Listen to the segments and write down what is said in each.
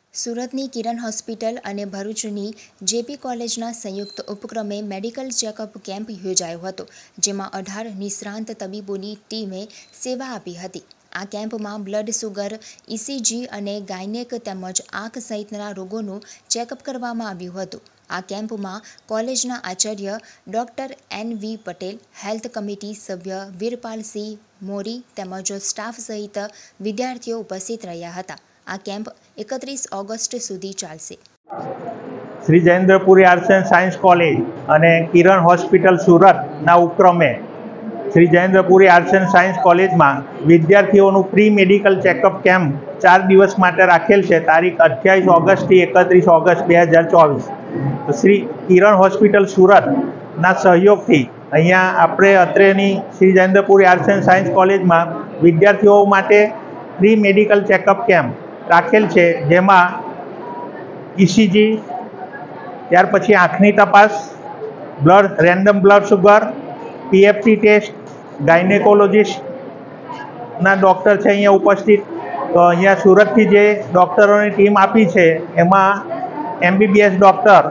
સુરતની કિરણ હોસ્પિટલ અને ભરૂચની જેપી કોલેજના સંયુક્ત ઉપક્રમે મેડિકલ ચેકઅપ કેમ્પ યોજાયો હતો, જેમાં 18 નિષ્ણાંત તબીબોની ટીમે સેવા આપી હતી. આ કેમ્પમાં બ્લડ સુગર, ઇસીજી અને ગાયનેક તેમજ આંખ સહિતના રોગોનું ચેકઅપ કરવામાં આવ્યું હતું. આ કેમ્પમાં કોલેજના આચાર્ય doctor N V. Patel, health committee સભ્ય વીરપાલસિંહ મોરી તેમજ સ્ટાફ સહિત વિદ્યાર્થીઓ ઉપસ્થિત રહ્યા હતા. આ કેમ્પ 31 ઓગસ્ટ સુધી ચાલશે. Shri Jayendrapuri arts and science college અને કિરણ હોસ્પિટલ સુરતના ઉપક્રમે Shri Jayendrapuri arts and science કોલેજમાં વિદ્યાર્થીઓનું પ્રી મેડિકલ ચેકઅપ કેમ્પ 4 દિવસ માટે રાખેલ છે. તારીખ 28 ઓગસ્ટથી 31 ઓગસ્ટ 2024. તો શ્રી કિરણ હોસ્પિટલ સુરતના સહયોગથી અહીંયા આપણે અત્રેની Shri Jayendrapuri arts and science કોલેજમાં વિદ્યાર્થીઓ માટે પ્રી મેડિકલ ચેકઅપ કેમ્પ રાખેલ છે, જેમાં ઇસીજી, ત્યાર પછી આંખની તપાસ, random blood sugar, PFT test, ગાયનેકોલોજીસ્ટના ડૉક્ટર છે અહીંયા ઉપસ્થિત. તો અહીંયા સુરતથી જે ડૉક્ટરોની ટીમ આપી છે એમાં MBBS ડૉક્ટર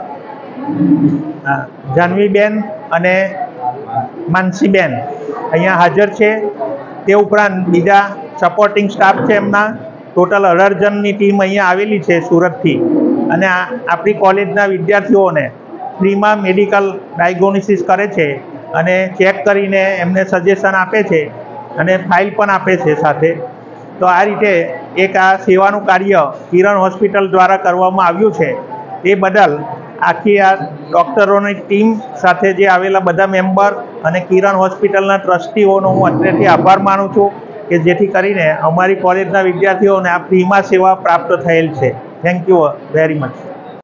જાનવીબેન અને માનસીબેન અહીંયા હાજર છે. તે ઉપરાંત બીજા સપોર્ટિંગ સ્ટાફ છે, એમના ટોટલ 18 જણની ટીમ અહીંયા આવેલી છે સુરતથી. અને આપણી કોલેજના વિદ્યાર્થીઓને ફ્રીમાં મેડિકલ ડાયગ્નોસિસ કરે છે અને ચેક કરીને એમને સજેશન આપે છે અને ફાઇલ પણ આપે છે સાથે. તો આ રીતે એક આ સેવાનું કાર્ય કિરણ હોસ્પિટલ દ્વારા કરવામાં આવ્યું છે. એ બદલ આખી આ ડૉક્ટરોની ટીમ સાથે જે આવેલા બધા મેમ્બર અને કિરણ હોસ્પિટલના ટ્રસ્ટીઓનો હું અત્રેથી આભાર માનું છું કે જેથી કરીને અમારી કોલેજના વિદ્યાર્થીઓને આ ફ્રીમાં સેવા પ્રાપ્ત થયેલ છે. Thank you very much.